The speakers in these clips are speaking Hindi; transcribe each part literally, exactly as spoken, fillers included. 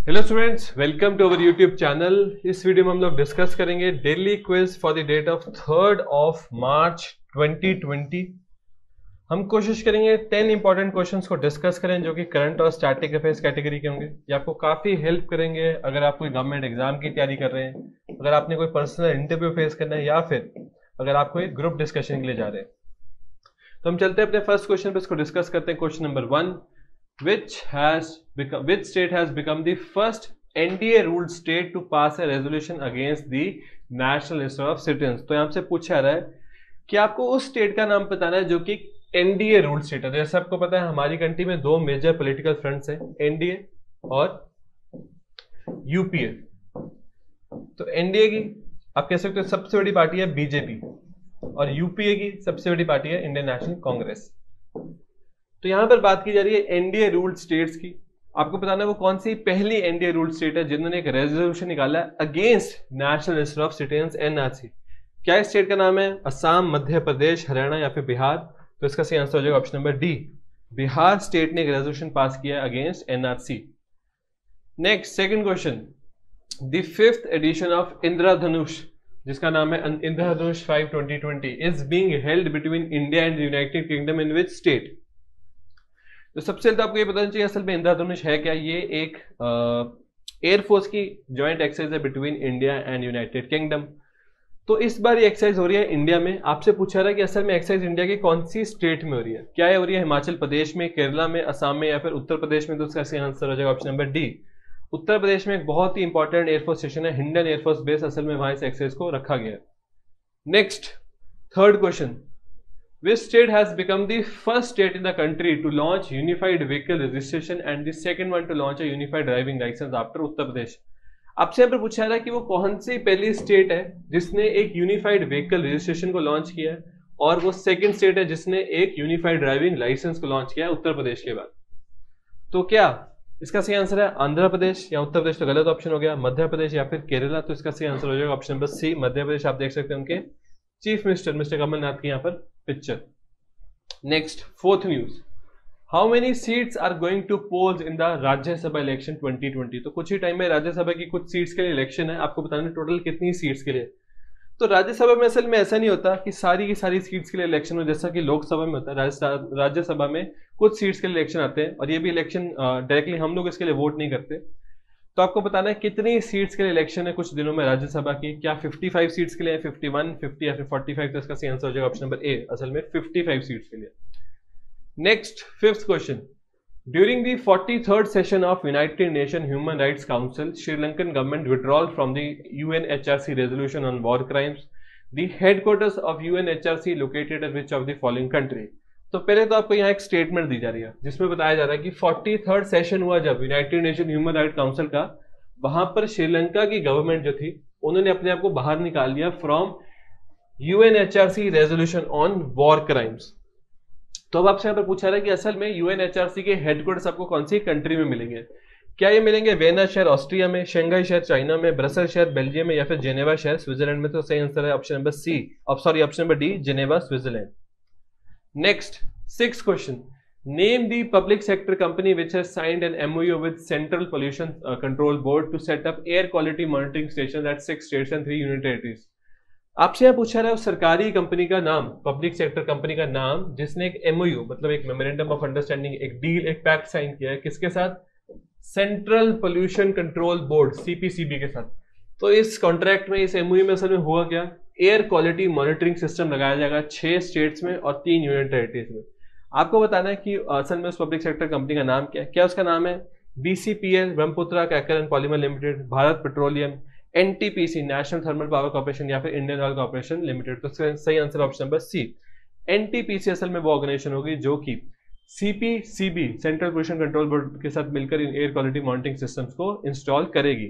Hello students, welcome to our YouTube channel. इस वीडियो में हम लोग डिस्कस करेंगे daily quiz for the date of third of March twenty twenty. हम कोशिश करेंगे टेन इंपॉर्टेंट क्वेश्चंस को डिस्कस करें जो कि करंट और स्टैटिक अफेयर्स कैटेगरी के होंगे। ये आपको काफी हेल्प करेंगे अगर आप कोई गवर्नमेंट एग्जाम की तैयारी कर रहे हैं, अगर आपने कोई पर्सनल इंटरव्यू फेस करना है, या फिर अगर आप कोई ग्रुप डिस्कशन के लिए जा रहे हैं। तो हम चलते हैं अपने फर्स्ट क्वेश्चन पे, इसको डिस्कस करते हैं। Question number one, which has become which state has become the first N D A ruled state to pass a resolution against the National Register of Citizens। तो यहां से पूछा रहा है कि आपको उस स्टेट का नाम बताना है जो कि N D A ruled state है। जैसे आपको पता है हमारी कंट्री में दो मेजर पॉलिटिकल फ्रंट्स हैं, N D A और U P A। तो N D A की आप कह सकते हो सबसे बड़ी पार्टी है बीजेपी और U P A की सबसे बड़ी पार्टी है इंडियन नेशनल कांग्रेस। तो यहां पर बात की जा रही है एनडीए रूल्ड स्टेट्स की। आपको बताना है वो कौन सी पहली एनडीए रूल्ड स्टेट है जिन्होंने एक रेजोल्यूशन निकाला है against national register of citizens NRC. क्या इस स्टेट का नाम है? असम, मध्य प्रदेश, हरियाणा या फिर बिहार? तो इसका सही आंसर हो जाएगा option number D, Bihar state ने एक रेजोल्यूशन पास किया against NRC. Next second question, the fifth edition of Indradhanush, जिसका नाम है Indradhanush five twenty twenty, is being held between India and United Kingdom in which state? तो सबसे पहले तो आपको ये बताना चाहिए असल में इंद्रधनुष है क्या। ये एक एयरफोर्स की ज्वाइंट एक्सरसाइज है between India and United Kingdom. तो इस बार ये एक्सरसाइज हो रही है इंडिया में। आपसे पूछा रहा है कि असल में एक्सरसाइज इंडिया की कौन सी स्टेट में हो रही है। क्या ये हो रही है हिमाचल प्रदेश में, केरला में, असम में या फिर उत्तर प्रदेश में? तो इसका सही आंसर हो जाएगा option number D, Uttar Pradesh में। एक बहुत ही इंपॉर्टेंट एयरफोर्स स्टेशन है हिंडन एयरफोर्स बेस, असल में वहां इस एक्सरसाइज को रखा गया है। Next third question, which state has become the first state in the country to launch unified vehicle registration and the second one to launch a unified driving license after Uttar Pradesh? आपसे यहाँ पर पूछा रहा है कि वो कौन सी पहली स्टेट है जिसने एक यूनिफाइड व्हीकल रजिस्ट्रेशन को लॉन्च किया है, और वो सेकंड स्टेट है जिसने एक यूनिफाइड ड्राइविंग लाइसेंस को लॉन्च किया है उत्तर प्रदेश के बाद। तो क्या इसका सही आंसर है आंध्र प्रदेश या उत्तर प्रदेश? तो गलत ऑप्शन हो गया, मध्य प्रदेश या फिर केरला? तो इसका सही आंसर हो जाएगा ऑप्शन नंबर सी, मध्य प्रदेश। आप देख सकते हैं उनके चीफ मिनिस्टर मिस्टर कमलनाथ की यहाँ पर picture. Next fourth news, how many seats are going to polls in the Rajya Sabha election twenty twenty? तो कुछ ही टाइम में राज्यसभा की कुछ सीट्स के लिए इलेक्शन है। आपको बताना टोटल कितनी सीट्स के लिए। तो राज्यसभा में असल में ऐसा नहीं होता कि सारी की सारी सीट्स के लिए इलेक्शन हो जैसा कि लोकसभा में होता है। राज्यसभा में कुछ सीट्स के लिए इलेक्शन आते हैं और ये भी इलेक्शन डायरेक्टली हम लोग इसके लिए वोट नहीं करते। तो आपको बताना है कितनी सीट्स के लिए इलेक्शन है कुछ दिनों में राज्यसभा की। क्या पचपन सीट्स के लिए, इक्यावन, पचास या फिर पैंतालीस? तो इसका सही आंसर हो जाएगा ऑप्शन नंबर ए, असल में पचपन सीट्स के लिए। Next fifth question, during the forty third session of United Nation human rights council, Sri Lankan government withdrawal from the UNHRC resolution on war crimes. The headquarters of UNHRC located at which of the following country? तो पहले तो आपको यहाँ एक स्टेटमेंट दी जा रही है जिसमें बताया जा रहा है कि फोर्टी थर्ड सेशन हुआ जब United Nation human right council का, वहां पर श्रीलंका की गवर्नमेंट जो थी उन्होंने अपने आप को बाहर निकाल दिया from UNHRC resolution on war crimes. तो अब आपसे यहाँ पर पूछा रहा है कि असल में यूएनएचआरसी के हेडक्वार्टर्स आपको कौन सी कंट्री में मिलेंगे। क्या ये मिलेंगे वेना शहर ऑस्ट्रिया में, शंघाई शहर चाइना में, ब्रसल शहर बेल्जियम में या फिर जेनेवा शहर स्विट्जरलैंड में? तो सही आंसर है option number C, sorry option number D, Geneva Switzerland. Next, sixth question. Name the public sector company which has signed an M O U with Central Pollution uh, Control Board to set up air quality monitoring stations at six states and three union territories. आपसे यहाँ पूछा रहा है उस सरकारी कंपनी का नाम, पब्लिक सेक्टर कंपनी का नाम जिसने एक एमओयू मतलब एक मेमोरेंडम ऑफ अंडरस्टैंडिंग, एक डील, एक पैक्ट साइन किया है किसके साथ? Central pollution control board CPCB के साथ। तो इस कॉन्ट्रैक्ट में, इस एमओयू में असल में हुआ क्या? एयर क्वालिटी मॉनिटरिंग सिस्टम लगाया जाएगा छह स्टेट्स में और तीन यूनियन टेरिटरीज में। आपको बताना है कि असल में उस पब्लिक सेक्टर कंपनी का नाम क्या है। क्या उसका नाम है? BCPL, Brahmaputra cracker and polymer limited, Bharat petroleum, NTPC national thermal power corporation या फिर इंडियन ऑयल कॉर्पोरेशन लिमिटेड? तो सही answer option number C, NTPC असल में वो ऑर्गेनाइजेशन होगी जो कि CPCB central pollution control board के साथ मिलकर इन एयर क्वालिटी मॉनिटरिंग सिस्टम्स को इंस्टॉल करेगी।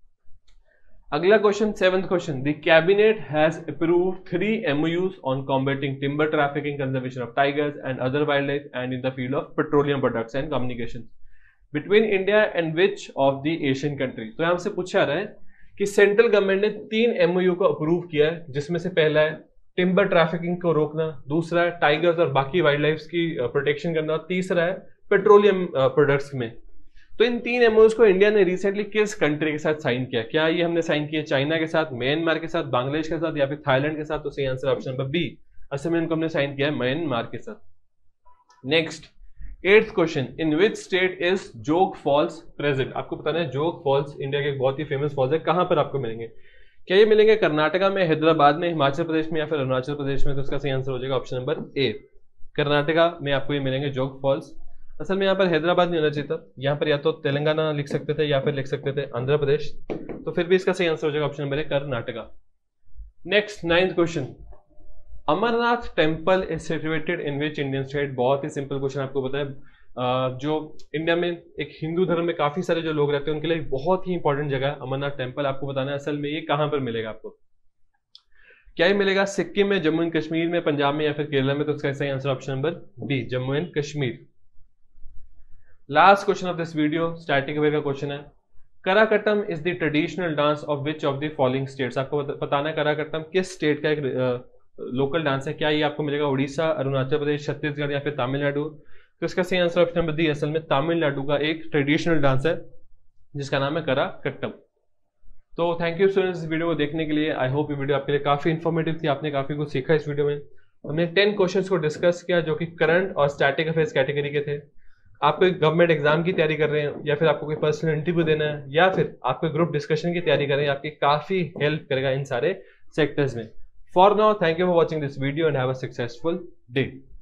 अगला question, seventh question, the cabinet has approved three MOUs on combating timber trafficking, conservation of tigers and other wildlife and in the field of petroleum products and communication between India and which of the Asian country? तो यहां से पूछा रहा है कि सेंट्रल गवर्नमेंट ने तीन एमओयू को अप्रूव किया है जिसमें से पहला है टिम्बर ट्रैफिकिंग को रोकना, दूसरा है टाइगर्स और बाकी वाइल्ड लाइफ की प्रोटेक्शन करना, और तीसरा है पेट्रोलियम प्रोडक्ट्स में। तो इन तीन एमओयूज को इंडिया ने रिसेंटली किस कंट्री के साथ साइन किया? क्या ये हमने साइन किया चाइना के साथ, म्यांमार के साथ, बांग्लादेश के साथ या फिर थाईलैंड के साथ? तो सही आंसर ऑप्शन नंबर बी, असल में इनको हमने साइन किया है म्यांमार के साथ। Next eighth question, in which state is Jog falls present? आपको बताना है जोग फॉल्स इंडिया के एक बहुत ही फेमस फॉल्स है, कहां पर आपको मिलेंगे? क्या ये मिलेंगे कर्नाटका में, हैदराबाद में, हिमाचल प्रदेश में या फिर अरुणाचल प्रदेश में? तो इसका सही आंसर हो जाएगा ऑप्शन नंबर ए, कर्नाटका में आपको ये मिलेंगे जोग फॉल्स। असल में यहाँ पर हैदराबाद नहीं होना चाहिए था, यहाँ पर या तो तेलंगाना लिख सकते थे या फिर लिख सकते थे आंध्र प्रदेश, तो फिर भी इसका सही आंसर हो जाएगा option number A, Karnataka. Next ninth question, Amarnath temple is situated in which Indian state? बहुत ही सिंपल क्वेश्चन आपको पता है, जो इंडिया में एक हिंदू धर्म में काफी सारे जो लोग रहते हैं उनके लिए बहुत ही इंपॉर्टेंट जगह है अमरनाथ टेम्पल। आपको बताना है असल में ये कहां पर मिलेगा आपको? क्या ये मिलेगा सिक्किम में, जम्मू एंड कश्मीर में, पंजाब में या फिर केरला में? तो इसका सही answer option number B, Jammu and Kashmir. Last question of this video static aware का क्वेश्चन है, Karakattam is the traditional dance of which of the following states? आपको बताना है कराकट्टम किस स्टेट का एक लोकल डांस है। क्या ये आपको मिलेगा उड़ीसा, अरुणाचल प्रदेश, छत्तीसगढ़ या फिर तमिलनाडु? तो इसका सही आंसर ऑप्शन नंबर डी, असल में तमिलनाडु का एक ट्रेडिशनल डांस है जिसका नाम है कराकट्टम। तो थैंक यू स्टूडेंट्स इस वीडियो को देखने के लिए। आई होप ये वीडियो आपके लिए काफी इन्फॉर्मेटिव थी, आपने काफी कुछ सीखा इस वीडियो में। हमने टेन क्वेश्चंस को डिस्कस किया जो कि करंट और स्टैटिक अफेयर्स कैटेगरी के थे। आप कोई गवर्नमेंट एग्जाम की तैयारी कर रहे हैं या फिर आपको कोई पर्सनल इंटरव्यू देना है या फिर आप कोई ग्रुप डिस्कशन की तैयारी कर रहे हैं, आपकी काफी हेल्प करेगा इन सारे सेक्टर्स में। For now thank you for watching this video and have a successful day.